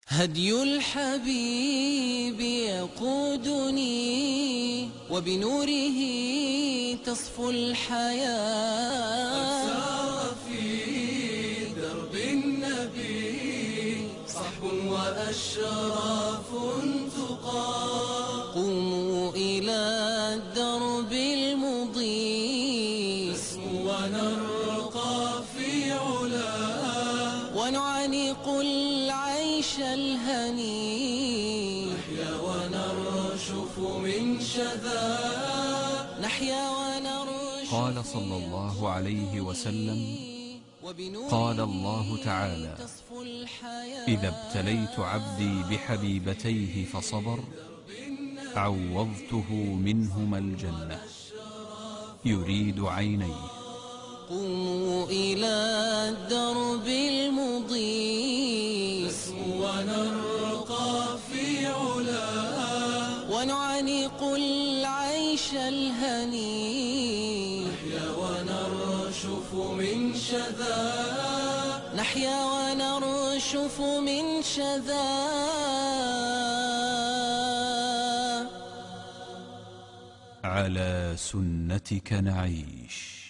هدي الحبيب يقودني وبنوره تصفو الحياة. سار في درب النبي صحب وأشراف تقى. قوموا إلى الدرب المضيء نسمو ونرقى في علاه ونعانق العيش الهنيء. نحيا ونرشف من شذا. نحيا ونرشف. قال صلى الله عليه وسلم: قال الله تعالى: إذا ابتليت عبدي بحبيبتيه فصبر عوضته منهما الجنة. يريد عينيه. قوموا إلى الدرب المضيء نسمو ونرقى في علاه ونعانق العيش الهنيء. نحيا ونرشف من شذا. نحيا ونرشف من شذا. على سنتك نعيش.